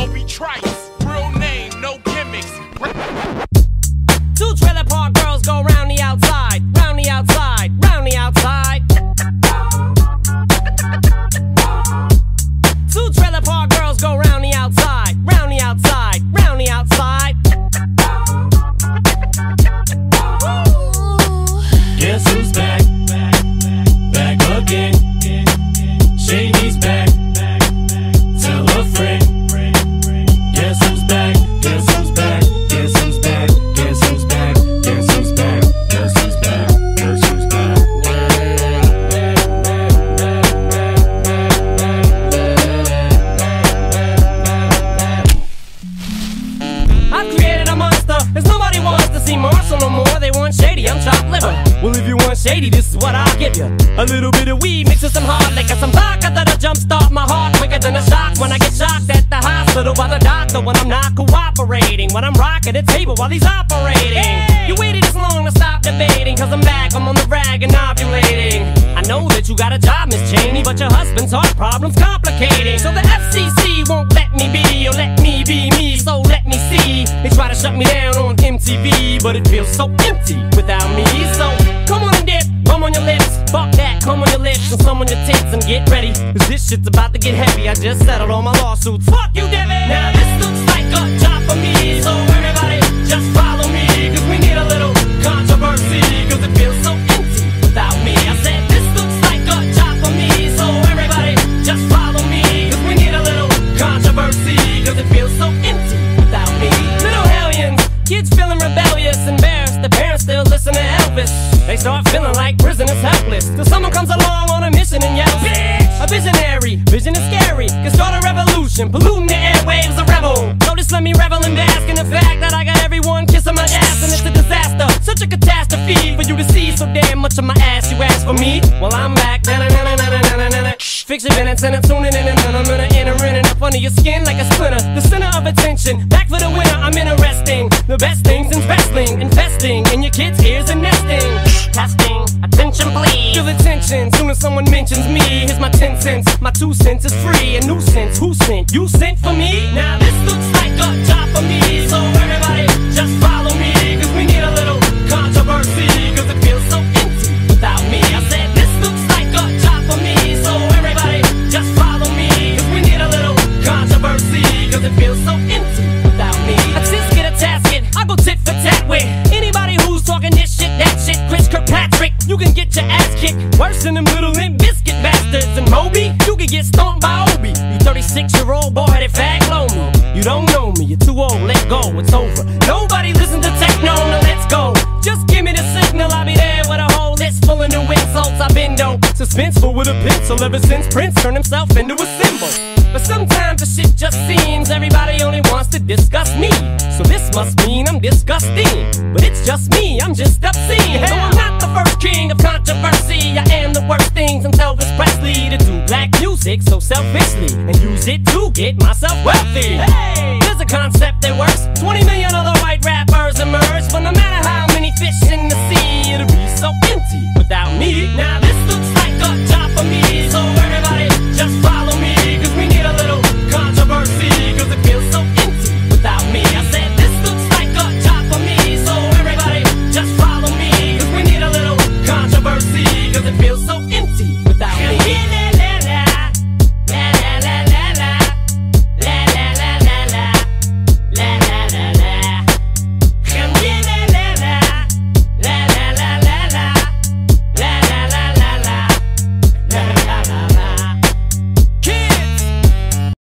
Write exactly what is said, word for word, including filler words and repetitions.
Obie Trice, real name, no gimmicks. Two trailer park girls go round the outside, round the outside, round the outside. Two trailer park girls go round the outside, round the outside, round the outside. Guess who's back? Back again. Shady's back. Tell a friend. Guess who's back? Guess who's back? Guess who's back? Guess who's back? Guess who's back? Guess who's back? Guess who's back? I've created a monster, cause nobody wants to see Marshall no more. They want Shady, I'm chopped liver. Well, if you want Shady, this is what I'll give you. A little bit of weed mixed with some hard liquor, some vodka that'll jumpstart my heart quicker than a shock when I get shocked at the hospital by the doctor when I'm not cooperating, when I'm rocking the table while he's operating. Hey! You waited this long to stop debating, cause I'm back, I'm on the rag and ovulating. I know that you got a job, Miss Cheney, but your husband's heart problem's complicating. So the F C C won't let me be, or let me be me, so let me see. They try to shut me down on M T V, but it feels so empty without me. So come on and dip, come on your lips, fuck that, come on your lips, and some on your tits, and get ready, cause this shit's about to get heavy. I just settled all my lawsuits, fuck you, Debbie. Now this looks like a job for me, so everybody just follow me, cause we need a little controversy, cause it feels so empty without me. I said this looks like a job for me, so everybody just follow me, cause we need a little controversy, cause it feels so empty without me. Little hellions, kids feeling rebellious, embarrassed, the parents still listen to Elvis. They start feeling like prisoners helpless, till someone comes along on a mission and yells, bitch! A visionary, vision is scary, can start a revolution, polluting the airwaves, a rebel. So just let me revel and bask in the fact that I got everyone kissing my ass, and it's a disaster, such a catastrophe for you to see so damn much of my ass. You ask for me? Well, I'm back. Fix your minutes and I'm tuning in, and I'm gonna enter in and up under your skin like a splinter. The center of attention, back for the winner. I'm interesting. The best things in wrestling, investing in your kids' ears and nesting. Testing, attention please. Feel the tension soon as someone mentions me. Here's my ten cents, my two cents is free. A nuisance, who sent? You sent for me? Now this looks like a job for me, so everybody just follow me, cause we need a little controversy, cause it feels so empty without me. I said this looks like a job for me, so everybody just follow me, cause we need a little controversy, cause it feels so empty without me. I just get a tasket, I go tit for tat with anybody who's talking this shit, that shit. Chris Kirkpatrick, you can get your ass kicked worse than them little Limp Biscuit bastards. And Moby, you can get stomped by Obie. You thirty-six year old boy headed fag low me. You don't know me, you're too old, let go, it's over. Nobody listen to techno, no let's go. Just give me the signal, I'll be there with a whole list full of new insults. I've been dope, suspenseful with a pencil ever since Prince turned himself into a symbol. But sometimes the shit just seems everybody only wants to discuss me. So this must mean I'm disgusting, but it's just me, I'm just obscene. So I'm not the first king of controversy, I am the worst things in Elvis Presley to do black music so selfishly and use it to get myself wealthy. Hey, there's a concept that works. Twenty million other white rappers emerge, but no matter how many fish in the sea, it'll be so empty without me. Now